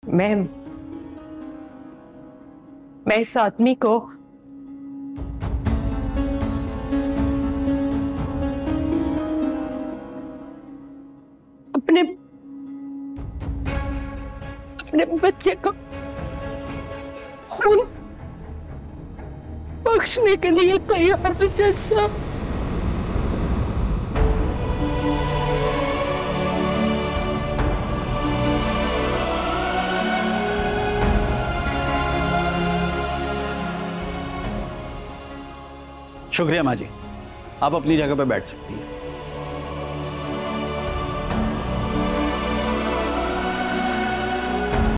मैं इस आदमी को अपने बच्चे को खून बख्शने के लिए तैयार हूं जज साहब। शुक्रिया माँ जी, आप अपनी जगह पर बैठ सकती हैं।